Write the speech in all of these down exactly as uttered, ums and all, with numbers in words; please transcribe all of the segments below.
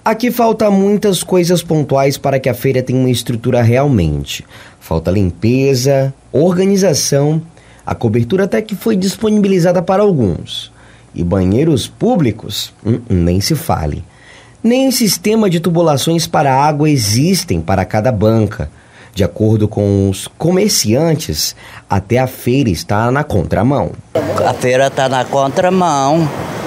Aqui falta muitas coisas pontuais para que a feira tenha uma estrutura realmente. Falta limpeza, organização, a cobertura até que foi disponibilizada para alguns. E banheiros públicos, hum, nem se fale. Nem sistema de tubulações para água existem para cada banca. De acordo com os comerciantes, até a feira está na contramão. A feira está na contramão.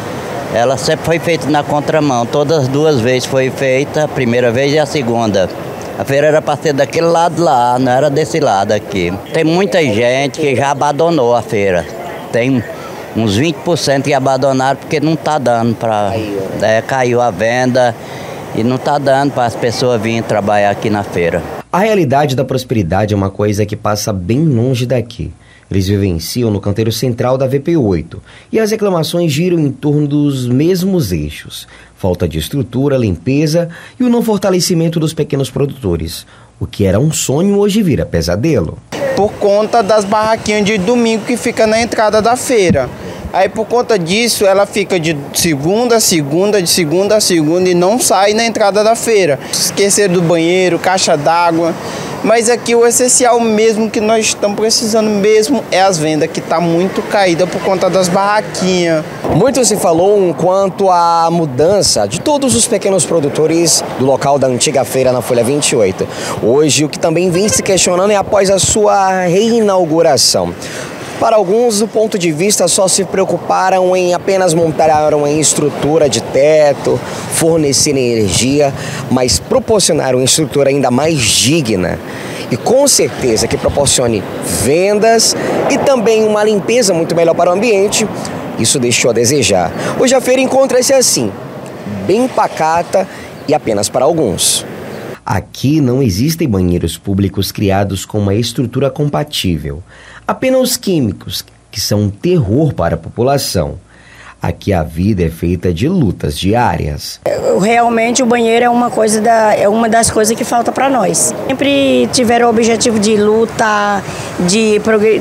Ela sempre foi feita na contramão. Todas as duas vezes foi feita, a primeira vez e a segunda. A feira era para ser daquele lado lá, não era desse lado aqui. Tem muita gente que já abandonou a feira. Tem uns vinte por cento que abandonaram porque não está dando para... É, caiu a venda e não está dando para as pessoas virem trabalhar aqui na feira. A realidade da prosperidade é uma coisa que passa bem longe daqui. Eles vivenciam no canteiro central da V P oito e as reclamações giram em torno dos mesmos eixos. Falta de estrutura, limpeza e o não fortalecimento dos pequenos produtores. O que era um sonho hoje vira pesadelo. Por conta das barraquinhas de domingo que fica na entrada da feira. Aí por conta disso ela fica de segunda a segunda, de segunda a segunda e não sai na entrada da feira. Esquecer do banheiro, caixa d'água. Mas aqui o essencial mesmo que nós estamos precisando mesmo é as vendas, que está muito caída por conta das barraquinhas. Muito se falou quanto à mudança de todos os pequenos produtores do local da antiga feira na Folha vinte e oito. Hoje o que também vem se questionando é após a sua reinauguração. Para alguns, o ponto de vista só se preocuparam em apenas montar uma estrutura de teto, fornecer energia, mas proporcionar uma estrutura ainda mais digna e com certeza que proporcione vendas e também uma limpeza muito melhor para o ambiente, isso deixou a desejar. Hoje a feira encontra-se assim, bem pacata e apenas para alguns. Aqui não existem banheiros públicos criados com uma estrutura compatível. Apenas químicos, que são um terror para a população. Aqui a vida é feita de lutas diárias. Realmente o banheiro é uma, coisa da, é uma das coisas que falta para nós. Sempre tiveram o objetivo de lutar, de,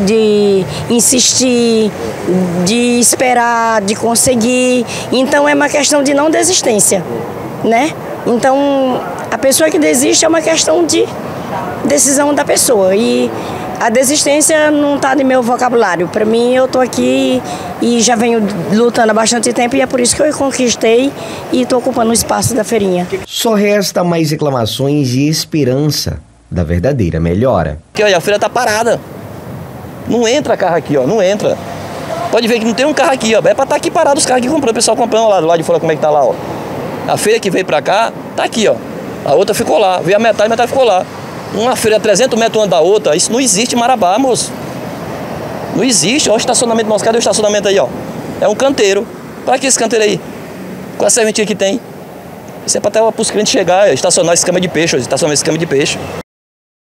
de insistir, de esperar, de conseguir. Então é uma questão de não desistência, né? Então a pessoa que desiste é uma questão de decisão da pessoa. E a desistência não está no meu vocabulário. Para mim, eu estou aqui e já venho lutando há bastante tempo e é por isso que eu conquistei e estou ocupando o espaço da feirinha. Só resta mais reclamações e esperança da verdadeira melhora. Aqui, olha, a feira está parada. Não entra carro aqui, ó, não entra. Pode ver que não tem um carro aqui, ó. É para estar aqui parado os carros aqui comprando, o pessoal comprando lá do lado de fora, como é que tá lá, ó. A feira que veio para cá, tá aqui, ó. A outra ficou lá, veio a metade, a metade ficou lá. Uma feira a trezentos metros uma da outra, isso não existe em Marabá, moço. Não existe, olha o estacionamento nosso, cadê o estacionamento aí, ó? É um canteiro. Olha aqui esse canteiro aí. Qual a serventia que tem? Isso é para até os clientes chegar, estacionar esse cama de peixe, estacionar esse cama de peixe.